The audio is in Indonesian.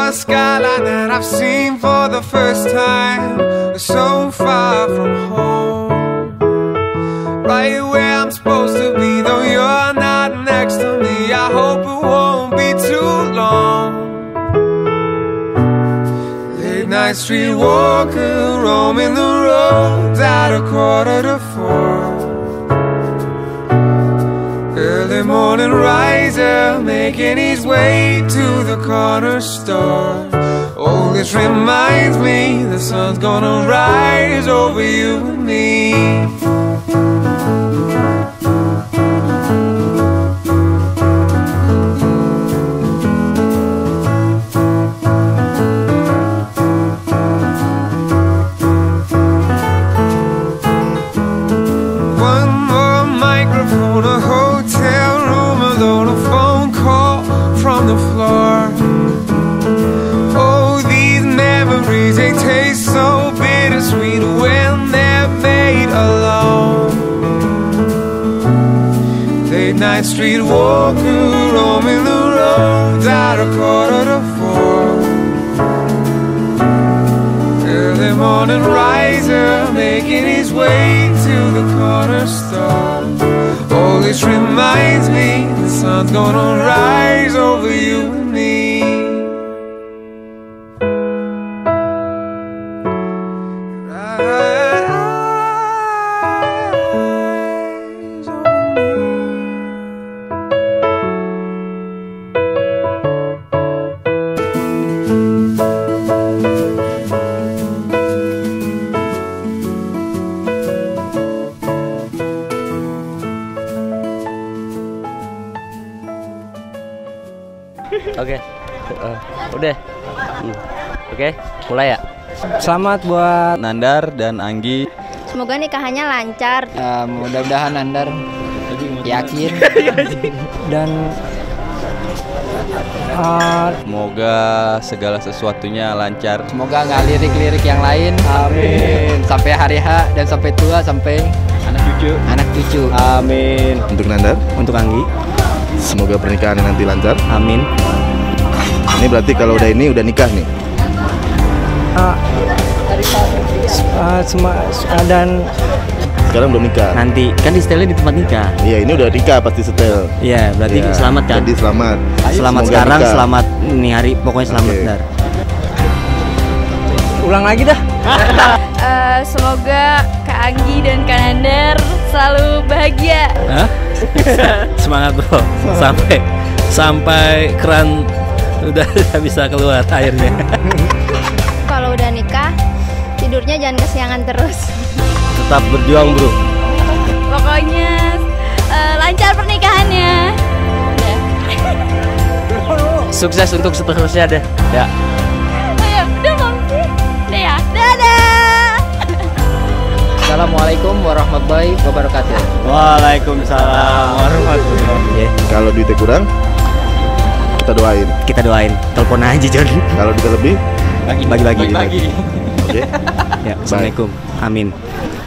a skyline that I've seen for the first time. So far from home, right where I'm supposed to be, though you're not next to me. I hope it won't be too long. Late night street walker, roaming the roads at 3:45. Early morning riser, making his way to the corner store. Oh, this reminds me the sun's gonna rise over you and me. One more microphone, a hotel room alone, a phone call from the floor. Oh, these memories, they taste so bittersweet when they're made alone. Late night street walker, roaming the roads at 3:45. Early morning riser, making his way to the corner store. Oh, this reminds me the sun's gonna rise over you and me. Rise over Oke, udah. Oke, mulai ya. Selamat buat Nandar dan Anggi. Semoga nikahannya lancar. mudah-mudahan Nandar yakin dan Semoga segala sesuatunya lancar. semoga nggak lirik-lirik yang lain. Amin. Sampai hari H dan sampai tua, sampai anak cucu. Amin. Untuk Nandar, Untuk Anggi, semoga pernikahannya nanti lancar. amin. Ini berarti kalau udah ini udah nikah nih. Dan Sekarang belum nikah. Nanti kan di setelnya di tempat nikah. Iya, ini udah nikah pasti setel. Iya, berarti Iya, selamat kan? Jadi selamat. Selamat Semoga sekarang, nikah. selamat ini hari, pokoknya selamat. Oke. Dar. ulang lagi dah. Semoga Kak Anggi dan Kak Nandar selalu bahagia. Hah? Semangat bro, sampai keran udah bisa keluar airnya. Kalau udah nikah, tidurnya jangan kesiangan terus. Tetap berjuang bro. Pokoknya lancar pernikahannya. Sukses untuk seterusnya deh. Ya. Ayo, udah Mamsi. Udah ya, dadah. Assalamualaikum warahmatullahi wabarakatuh. Waalaikumsalam warahmatullahi wabarakatuh. Kalau duitnya kurang, kita doain. Kita doain. Telepon aja John. Kalau duitnya lebih, Bagi-bagi. oke. Ya, assalamualaikum. Amin.